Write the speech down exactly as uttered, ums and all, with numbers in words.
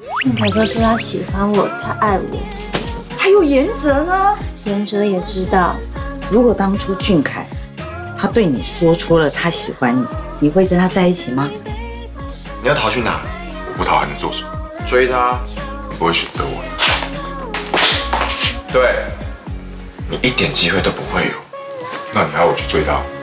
俊凯哥说他喜欢我，他爱我， 还有严泽呢。 严哲也知道。 如果当初俊凯他对你说出了他喜欢你，你会跟他在一起吗？ 你要逃去哪？我不逃还能做什么？追他，你不会选择我的。对，你一点机会都不会有。那你要我去追他？